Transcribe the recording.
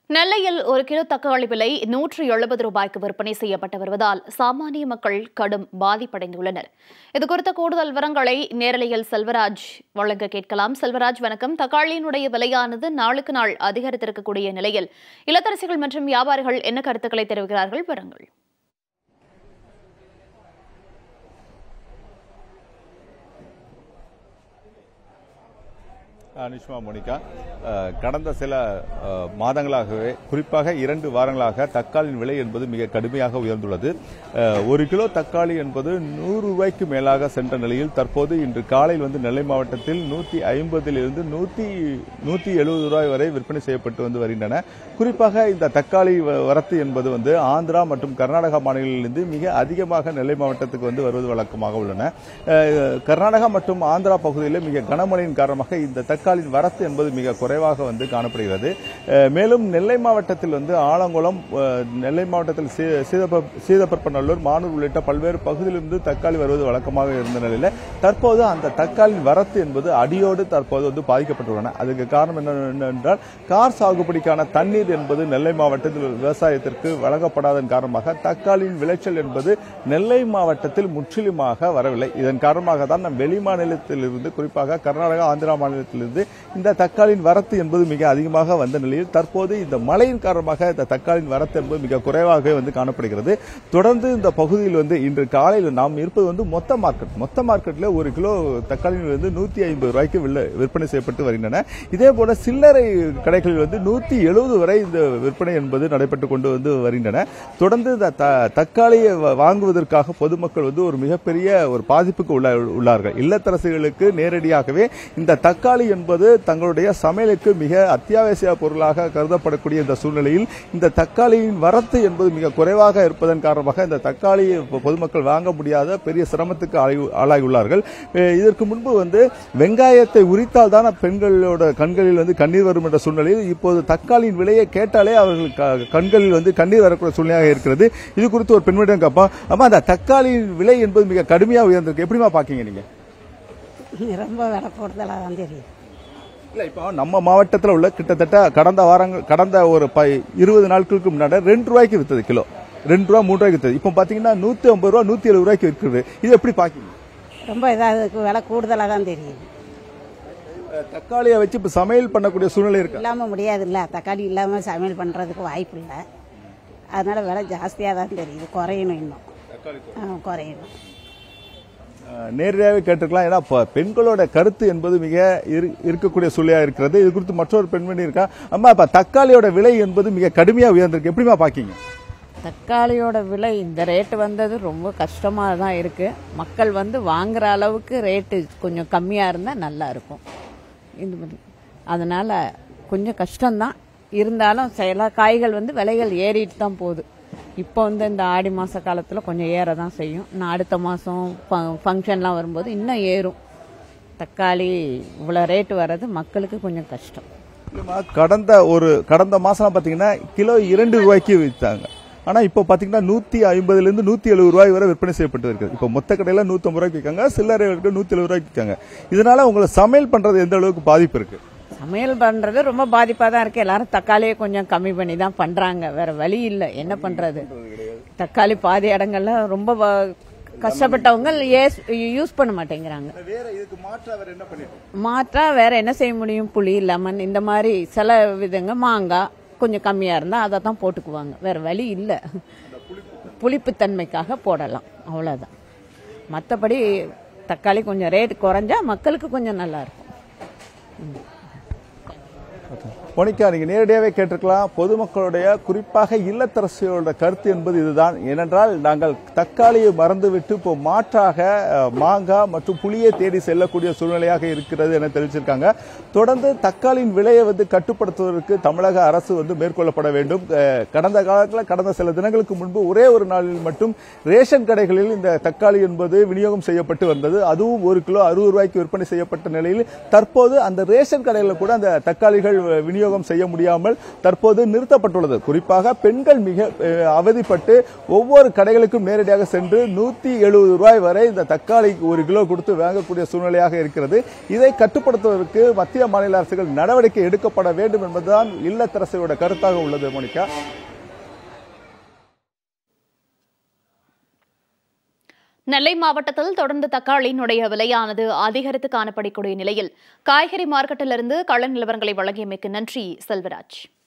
நெல்லையில் ஒரு கிலோ தக்காளி விலை ₹170 விற்பனை செய்யப்பட்டு வருவதால் சாமானிய மக்கள் கடும் பாதிப்படைந்துள்ளனர். இதுகுறித்த கூடுதல் விவரங்களை நேரலையில் செல்வராஜ் வழங்க கேட்கலாம். செல்வராஜ், வணக்கம். தக்காளியினுடைய விலையானது நாளுக்கு நாள் அதிகரித்திருக்கக்கூடிய நிலையில் இல்லத்தரசிகள் மற்றும் வியாபாரிகள் என்ன கருத்துக்களை தெரிவிக்கிறார்கள்? விவரங்கள். நிஷ்மா மோனிகா, கடந்த சில மாதங்களாகவே குறிப்பாக 2 வாரங்களாக தக்காளியின் விலை என்பது மிக கடுமையாக உயர்ந்துள்ளது. ஒரு கிலோ தக்காளி என்பது ₹100 மேலாக சென்ற நிலையில் தற்போது இன்று காலையில் நெல்லை மாவட்டத்தில் 150 170 வரை விற்பனை செய்யப்பட்டு வருகின்றன. குறிப்பாக இந்த தக்காளி வரத்து என்பது ஆந்திரா மற்றும் கர்நாடகா மாநிலங்களிலிருந்து மிக அதிகமாக நெல்லை மாவட்டத்துக்கு வருவது வழக்கமாக உள்ளன. கர்நாடகா மற்றும் ஆந்திரா பகுதியில் மிக கனமழையின் காரணமாக இந்த தக்காளியின் வரத்து என்பது மிக குறைவாக காணப்படுகிறது. மேலும் நெல்லை மாவட்டத்தில் ஆலங்குளம், நெல்லை மாவட்டத்தில் சீதப்பற்பநல்லூர், மானூர் உள்ளிட்ட பல்வேறு பகுதியிலிருந்து தக்காளி வருவது வழக்கமாக இருந்த நிலையில் தற்போது அந்த தக்காளியின் வரத்து என்பது அடியோடு தற்போது பாதிக்கப்பட்டுள்ளன. அதுக்கு காரணம் என்னவென்றால் கார் சாகுபடிக்கான தண்ணீர் என்பது நெல்லை மாவட்டத்தில் விவசாயத்திற்கு வழங்கப்படாதன் காரணமாக தக்காளியின் விளைச்சல் என்பது நெல்லை மாவட்டத்தில் முற்றிலுமாக வரவில்லை. இதன் காரணமாக தான் நம் வெளி மாநிலத்திலிருந்து, குறிப்பாக கர்நாடகா, ஆந்திரா மாநிலத்திலிருந்து இந்த தக்காளியின் வரத்து என்பது மிக அதிகமாக வந்த நிலையில் தற்போது இந்த மழையின் காரணமாக இந்த தக்காளியின் வரத்து என்பது மிக குறைவாகவே காணப்படுகிறது. தொடர்ந்து இந்த பகுதியில் இன்று காலையில் நாம் இருப்பது மொத்த மார்க்கெட்டில் ஒரு கிலோ தக்காளியில் ₹150 விற்பனை செய்யப்பட்டு வருகின்றன. இதே போல சில்லறை கடைகளில் ₹170 வரை இந்த விற்பனை என்பது நடைபெற்றுக் கொண்டு வருகின்றன. தொடர்ந்து இந்த தக்காளியை வாங்குவதற்காக பொதுமக்கள் ஒரு மிகப்பெரிய ஒரு பாதிப்புக்கு உள்ளார்கள். இல்லத்தரசிகளுக்கு நேரடியாகவே இந்த தக்காளி என்பது தங்களுடைய சமையலுக்கு மிக அத்தியாவசிய பொருளாக கருதப்படக்கூடிய இந்த சூழ்நிலையில் இந்த தக்காளியின் வரத்து என்பது மிக குறைவாக இருப்பதன் காரணமாக இந்த தக்காளியை பொதுமக்கள் வாங்க முடியாத பெரிய சிரமத்துக்கு ஆளாகியுள்ளார்கள். இதற்கு முன்பு வெங்காயத்தை உரித்தால் தான் பெண்களோட கண்களில் கண்ணீர் வரும் என்ற சூழ்நிலையில் இப்போது தக்காளியின் விலையை கேட்டாலே அவர்கள் கண்களில் கண்ணீர் வரக்கூடிய சூழ்நிலையாக இருக்கிறது. இது குறித்து ஒரு பெண்மணியிடம் கேட்போம். அம்மா, அந்த தக்காளியின் விலை என்பது மிக கடுமையாக உயர்ந்திருக்கு, எப்படிமா பாக்கீங்க நீங்க? ரொம்ப விலை போடுறதெல்லாம் தான் தெரியும். இல்ல, இப்போ நம்ம மாவட்டத்தில் உள்ள கிட்டத்தட்ட கடந்த ஒரு 20 நாட்களுக்கு முன்னாடி ₹2 வித்தது கிலோ, ₹2 ₹3 வித்தது. இப்போ பாத்தீங்கன்னா ₹150 ₹170 விற்கிறது. இது எப்படி பாக்கீங்க? ரொம்ப இதாக விலை கூடுதலாக தான் தெரியும். தக்காளியை வச்சு இப்ப சமையல் பண்ணக்கூடிய சூழ்நிலை இருக்கு. இல்லாம முடியாது இல்ல, தக்காளி இல்லாம சமையல் பண்றதுக்கு வாய்ப்பு இல்லை. அதனால விலை ஜாஸ்தியாக தான் தெரியுது. குறையணும், இன்னும் குறையணும். நேரடியாகவே கேட்டுக்கலாம். ஏன்னா பெண்களோட கருத்து என்பது மிக இருக்கக்கூடிய சூழ்நிலையா இருக்கிறது. இது குறித்து மற்றொரு பெண்மணி இருக்கா. அம்மா, இப்ப தக்காளியோட விலை என்பது மிக கடுமையா உயர்ந்திருக்கு, எப்படிமா பாக்கீங்க? தக்காளியோட விலை இந்த ரேட்டு வந்தது ரொம்ப கஷ்டமாக தான் இருக்கு. மக்கள் வாங்குற அளவுக்கு ரேட்டு கொஞ்சம் கம்மியா இருந்தா நல்லா இருக்கும். அதனால கொஞ்சம் கஷ்டம்தான். இருந்தாலும் சில காய்கள் விலைகள் ஏறிட்டு தான் போகுது. இப்போ இந்த ஆடி மாச காலத்தில் கொஞ்சம் ஏற தான் செய்யும். இன்னும் அடுத்த மாதம் ஃபங்க்ஷன்லாம் வரும்போது இன்னும் ஏறும். தக்காளி இவ்வளோ ரேட்டு வர்றது மக்களுக்கு கொஞ்சம் கஷ்டம். கடந்த மாதம் பார்த்தீங்கன்னா கிலோ ₹2 விற்றாங்க. ஆனால் இப்போ பார்த்தீங்கன்னா ₹150 170 வரை விற்பனை செய்யப்பட்டு இருக்குது. இப்போ மொத்த கடையில் ₹150 விற்காங்க, சில்லறை ₹170 விற்காங்க. இதனால உங்களை சமையல் பண்ணுறது எந்த அளவுக்கு பாதிப்பு இருக்கு? சமையல் பண்றது ரொம்ப பாதிப்பாக தான் இருக்கு. எல்லாரும் தக்காளியை கொஞ்சம் கம்மி பண்ணி தான் பண்றாங்க. வேற வழி இல்லை, என்ன பண்றது. தக்காளி பாதி இடங்கள்ல ரொம்ப கஷ்டப்பட்டவங்க யூஸ் பண்ண மாட்டேங்கிறாங்க. மாற்றா வேற என்ன செய்ய முடியும்? புளி, லெமன், இந்த மாதிரி சில விதங்க, மாங்காய் கொஞ்சம் கம்மியா இருந்தா அதை தான் போட்டுக்குவாங்க. வேற வழி இல்லை. புளிப்புத்தன்மைக்காக போடலாம், அவ்வளவுதான். மற்றபடி தக்காளி கொஞ்சம் ரேட் குறைஞ்சா மக்களுக்கு கொஞ்சம் நல்லா இருக்கும். மோனிகா, நீங்க நேரடியாகவே கேட்டிருக்கலாம். பொதுமக்களுடைய, குறிப்பாக இல்லத்தரசியோட கருத்து என்பது இதுதான். ஏனென்றால் நாங்கள் தக்காளியை மறந்துவிட்டு இப்போ மாற்றாக மாங்காய் மற்றும் புளியை தேடி செல்லக்கூடிய சூழ்நிலையாக இருக்கிறது என தெரிவிச்சிருக்காங்க. தொடர்ந்து தக்காளியின் விலையை கட்டுப்படுத்துவதற்கு தமிழக அரசு மேற்கொள்ளப்பட வேண்டும். கடந்த காலத்தில், கடந்த சில தினங்களுக்கு முன்பு ஒரே ஒரு நாளில் மட்டும் ரேஷன் கடைகளில் இந்த தக்காளி என்பது விநியோகம் செய்யப்பட்டு வந்தது. அதுவும் ஒரு கிலோ ₹60 விற்பனை செய்யப்பட்ட நிலையில் தற்போது அந்த ரேஷன் கடைகளில் கூட அந்த தக்காளிகள் விநியோகம் விநியோகம் செய்ய முடியாமல் தற்போது நிறுத்தப்பட்டுள்ளது. குறிப்பாக பெண்கள் மிக அவதிப்பட்டு ஒவ்வொரு கடைகளுக்கும் நேரடியாக சென்று 170 ரூபாய் வரை இந்த தக்காளி 1 கிலோ கொடுத்து வாங்கக்கூடிய சூழ்நிலையாக இருக்கிறது. இதை கட்டுப்படுத்துவதற்கு மத்திய மாநில அரசுகள் நடவடிக்கை எடுக்கப்பட வேண்டும் என்பதுதான் இல்லத்தரசியோட கருத்தாக உள்ளது. மோனிகா, நெல்லை மாவட்டத்தில் தொடர்ந்து தக்காளியினுடைய விலையானது அதிகரித்து காணப்படக்கூடிய நிலையில் காய்கறி மார்க்கெட்டிலிருந்து கள நிலவரங்களை வழங்கியமைக்கு நன்றி செல்வராஜ்.